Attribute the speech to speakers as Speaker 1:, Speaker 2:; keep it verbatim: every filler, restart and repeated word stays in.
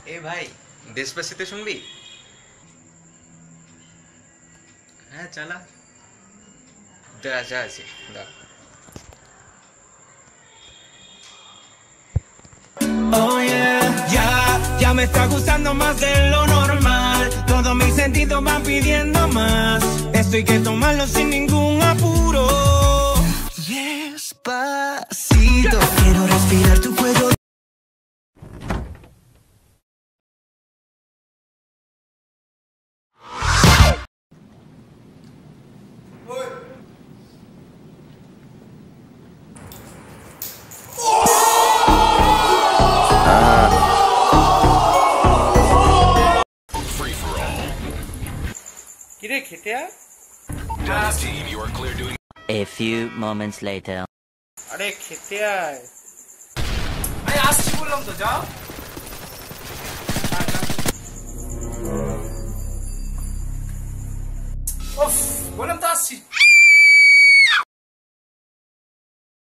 Speaker 1: ए भाई डेस्पासितो सुनबी हाँ चला जा जा sí da
Speaker 2: Oh yeah, ya, ya me está gustando más de lo normal. Todos mis sentidos van pidiendo más. Esto hay que tomarlo sin ningún apuro. Despacito, quiero respirar tu cuello.
Speaker 1: किरे खेतिया
Speaker 3: Team, you are clear doing.
Speaker 4: A few moments later.
Speaker 1: अरे खेतिया
Speaker 5: 아니 아스치 볼랑 더 자?